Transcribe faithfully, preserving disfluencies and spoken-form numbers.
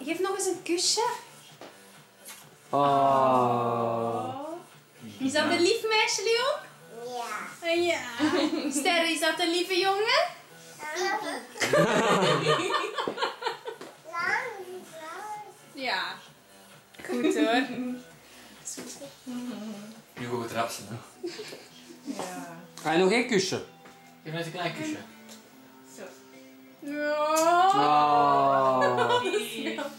Geef nog eens een kusje. Oh. Is dat een lief meisje, Leon? Ja. Ja. Sterre, is dat een lieve jongen? Ja. Goed hoor. Nu gaan we het rapsen. Hè. Ja. Ga je nog één kusje? Geef net een klein kusje. Zo. Ja. Oh. Dat is heel